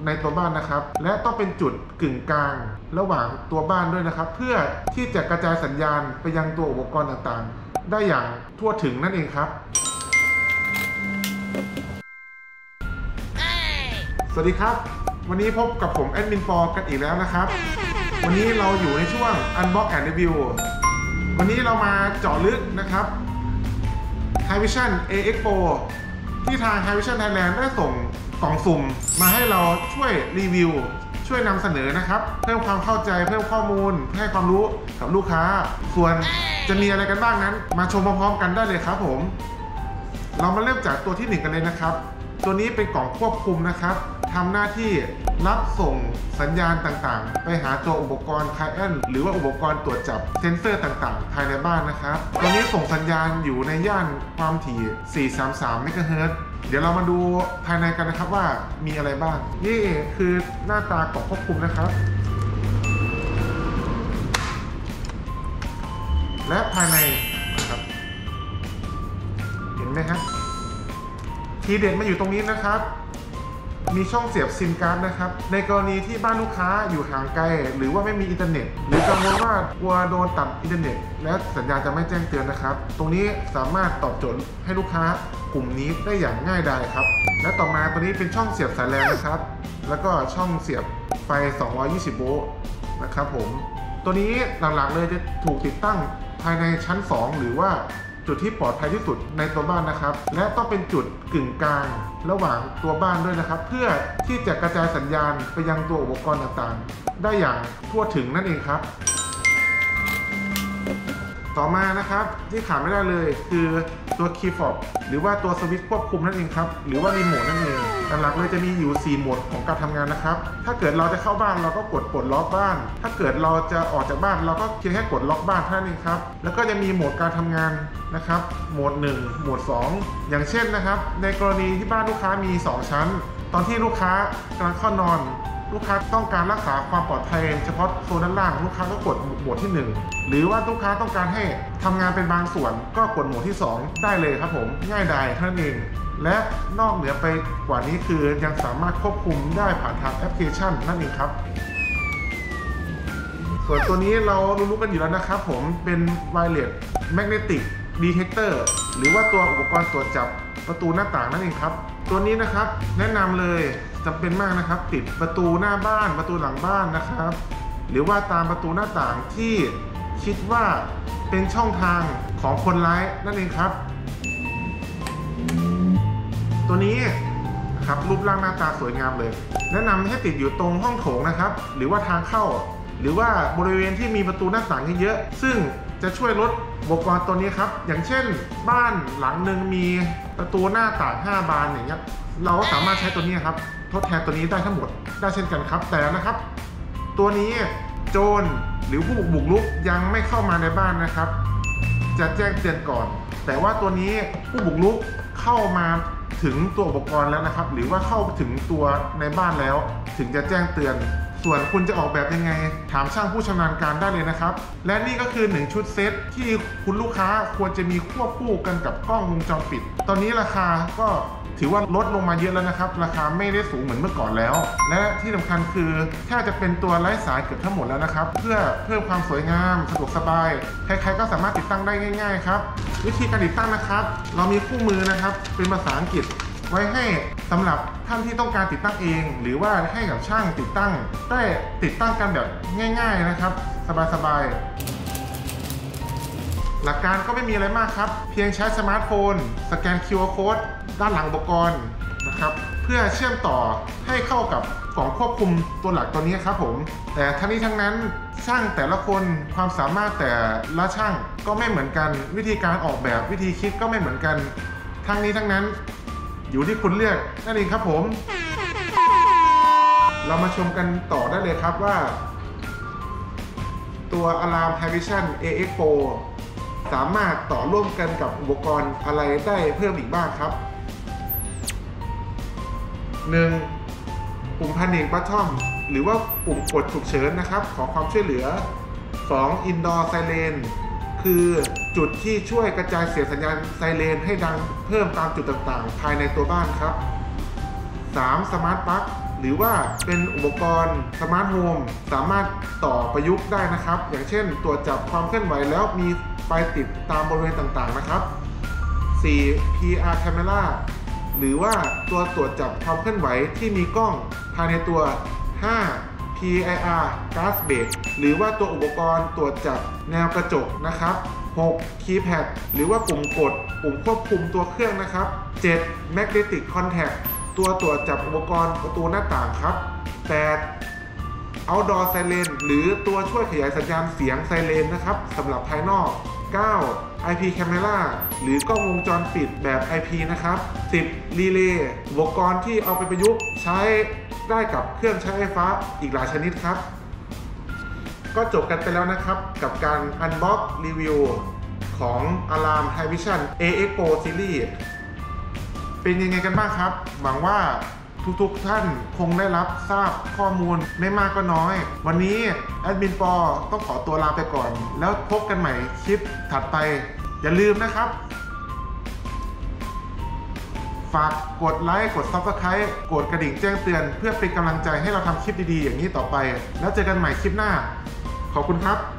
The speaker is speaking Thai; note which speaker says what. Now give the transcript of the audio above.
Speaker 1: ในตัวบ้านนะครับและต้องเป็นจุดกึ่งกลางระหว่างตัวบ้านด้วยนะครับเพื่อที่จะกระจายสัญญาณไปยังตัวอุปกรณ์ต่างๆได้อย่างทั่วถึงนั่นเองครับสวัสดีครับวันนี้พบกับผมแอดมินปอกันอีกแล้วนะครับวันนี้เราอยู่ในช่วง Unbox and Review วันนี้เรามาเจาะลึกนะครับ Hikvision AX Pro ที่ทาง Hikvision Thailand ได้ส่งกล่องสุ่มมาให้เราช่วยรีวิวช่วยนำเสนอนะครับเพิ่มความเข้าใจเพิ่มข้อมูลให้ความรู้กับลูกค้าส่วนจะมีอะไรกันบ้างนั้นมาชมพร้อมๆกันได้เลยครับผมเรามาเริ่มจากตัวที่1กันเลยนะครับตัวนี้เป็นกล่องควบคุมนะครับทำหน้าที่รับส่งสัญญาณต่างๆไปหาตัวอุปกรณ์ Client หรือว่าอุปกรณ์ตรวจจับเซ็นเซอร์ต่างๆภายในบ้านนะครับตัวนี้ส่งสัญญาณอยู่ในย่านความถี่433 เมกะเฮิรตซ์เดี๋ยวเรามาดูภายในกันนะครับว่ามีอะไรบ้างนี่คือหน้าตากล่องควบคุมนะครับและภายในนะครับเห็นไหมครับทีเด็ดมาอยู่ตรงนี้นะครับมีช่องเสียบซิมการ์ดนะครับในกรณีที่บ้านลูกค้าอยู่ห่างไกลหรือว่าไม่มีอินเทอร์เน็ตหรือกังวลว่ากลัวโดนตัดอินเทอร์เน็ตและสัญญาณจะไม่แจ้งเตือนนะครับตรงนี้สามารถตอบโจทย์ให้ลูกค้ากลุ่มนี้ได้อย่างง่ายดายครับและต่อมาตัวนี้เป็นช่องเสียบสายแลนนะครับแล้วก็ช่องเสียบไฟ220 โวลต์นะครับผมตัวนี้หลักๆเลยจะถูกติดตั้งภายในชั้น2หรือว่าจุดที่ปลอดภัยที่สุดในตัวบ้านนะครับและต้องเป็นจุดกึ่งกลางระหว่างตัวบ้านด้วยนะครับเพื่อที่จะกระจายสัญญาณไปยังตัวอุปกรณ์ต่างๆได้อย่างทั่วถึงนั่นเองครับต่อมานะครับที่ขาดไม่ได้เลยคือตัวคีย์ฟอบหรือว่าตัวสวิตช์ควบคุมนั่นเองครับหรือว่ารีโมทนั่นเองหลักๆเลยจะมีอยู่4โหมดของการทำงานนะครับถ้าเกิดเราจะเข้าบ้านเราก็กดปลดล็อกบ้านถ้าเกิดเราจะออกจากบ้านเราก็เพียงแค่กดล็อกบ้านเท่านั้นเองครับแล้วก็จะมีโหมดการทำงานนะครับโหมด1โหมด2อย่างเช่นนะครับในกรณีที่บ้านลูกค้ามี2ชั้นตอนที่ลูกค้ากำลังเข้านอนลูกค้าต้องการรักษาความปลอดภัยเฉพาะโซนด้านล่างลูกค้าก็กดโหมดที่1หรือว่าลูกค้าต้องการให้ทำงานเป็นบางส่วนก็กดโหมดที่2ได้เลยครับผมง่ายดายเท่านั้นเองและนอกเหนือไปกว่านี้คือยังสามารถควบคุมได้ผ่านทางแอปพลิเคชันนั่นเองครับส่วนตัวนี้เรารู้กันอยู่แล้วนะครับผมเป็น Wireless Magnetic Detector หรือว่าตัวอุปกรณ์ตรวจจับประตูหน้าต่างนั่นเองครับตัวนี้นะครับแนะนำเลยจำเป็นมากนะครับติดประตูหน้าบ้านประตูหลังบ้านนะครับหรือว่าตามประตูหน้าต่างที่คิดว่าเป็นช่องทางของคนร้ายนั่นเองครับตัวนี้นะครับรูปร่างหน้าตาสวยงามเลยแนะนำให้ติดอยู่ตรงห้องโถงนะครับหรือว่าทางเข้าหรือว่าบริเวณที่มีประตูหน้าต่างเยอะๆซึ่งจะช่วยลดอุปกรณ์ตัวนี้ครับอย่างเช่นบ้านหลังหนึ่งมีประตูหน้าต่าง5 บานอย่างเงี้ยเราก็สามารถใช้ตัวนี้ครับทดแทนตัวนี้ได้ทั้งหมดได้เช่นกันครับแต่นะครับตัวนี้โจรหรือผู้บุกรุกยังไม่เข้ามาในบ้านนะครับจะแจ้งเตือนก่อนแต่ว่าตัวนี้ผู้บุกรุกเข้ามาถึงตัวอุปกรณ์แล้วนะครับหรือว่าเข้าถึงตัวในบ้านแล้วถึงจะแจ้งเตือนส่วนคุณจะออกแบบยังไงถามช่างผู้ชำนาญการได้เลยนะครับและนี่ก็คือ1ชุดเซตที่คุณลูกค้าควรจะมีควบคู่กันกับกล้องวงจรปิดตอนนี้ราคาก็ถือว่าลดลงมาเยอะแล้วนะครับราคาไม่ได้สูงเหมือนเมื่อก่อนแล้วและที่สำคัญคือแทบจะเป็นตัวไร้สายเกือบทั้งหมดแล้วนะครับเพื่อเพิ่มความสวยงามสะดวกสบายใครๆก็สามารถติดตั้งได้ง่ายๆครับวิธีการติดตั้งนะครับเรามีคู่มือนะครับเป็นภาษาอังกฤษไว้ให้สำหรับท่านที่ต้องการติดตั้งเองหรือว่าให้กับช่างติดตั้งได้ติดตั้งกันแบบง่ายๆนะครับสบายๆหลักการก็ไม่มีอะไรมากครับเพียงใช้สมาร์ทโฟนสแกน QR Code ด้านหลังอุปกรณ์นะครับเพื่อเชื่อมต่อให้เข้ากับกล่องควบคุมตัวหลักตัวนี้ครับผมแต่ทั้งนี้ทั้งนั้นช่างแต่ละคนความสามารถแต่ละช่างก็ไม่เหมือนกันวิธีการออกแบบวิธีคิดก็ไม่เหมือนกันทั้งนี้ทั้งนั้นอยู่ที่คุณเลือกนั่นเองครับผมเรามาชมกันต่อได้เลยครับว่าตัว Alarm Hikvision AX Pro สามารถต่อร่วมกันกับอุปกรณ์อะไรได้เพิ่มอีกบ้างครับ 1. ปุ่ม Panic Button หรือว่าปุ่มกดฉุกเฉินนะครับขอความช่วยเหลือ 2. Indoor Siren คือจุดที่ช่วยกระจายเสียงสัญญาณไซเรนให้ดังเพิ่มตามจุดต่างๆภายในตัวบ้านครับ 3. Smart Plug หรือว่าเป็นอุปกรณ์สมาร์ทโฮมสามารถต่อประยุกต์ได้นะครับอย่างเช่นตรวจจับความเคลื่อนไหวแล้วมีไฟติดตามบริเวณต่างๆนะครับ 4. PR Camera หรือว่าตัวตรวจจับความเคลื่อนไหวที่มีกล้องภายในตัว 5. PIR Gas Brake หรือว่าตัวอุปกรณ์ตรวจจับแนวกระจกนะครับ 6. Keypad หรือว่าปุ่มกดปุ่มควบคุมตัวเครื่องนะครับ 7. Magnetic Contact ตัวตรวจจับอุปกรณ์ประตูหน้าต่างครับ 8. Outdoor Siren หรือตัวช่วยขยายสัญญาณเสียงไซเรนนะครับสำหรับภายนอก 9. IP Camera หรือกล้องวงจรปิดแบบ IP นะครับ 10. Relay อุปกรณ์ที่เอาไปประยุกต์ใช้ได้กับเครื่องใช้ไฟฟ้าอีกหลายชนิดครับก็จบกันไปแล้วนะครับกับการ Unbox Review ของ Alarm Hikvision AX Pro Series เป็นยังไงกันบ้างครับหวังว่าทุกท่านคงได้รับทราบข้อมูลไม่มากก็น้อยวันนี้แอดมินปอต้องขอตัวลาไปก่อนแล้วพบกันใหม่คลิปถัดไปอย่าลืมนะครับฝากกดไลค์กด Subscribe กดกระดิ่งแจ้งเตือนเพื่อเป็นกำลังใจให้เราทำคลิปดีๆอย่างนี้ต่อไปแล้วเจอกันใหม่คลิปหน้าขอบคุณครับ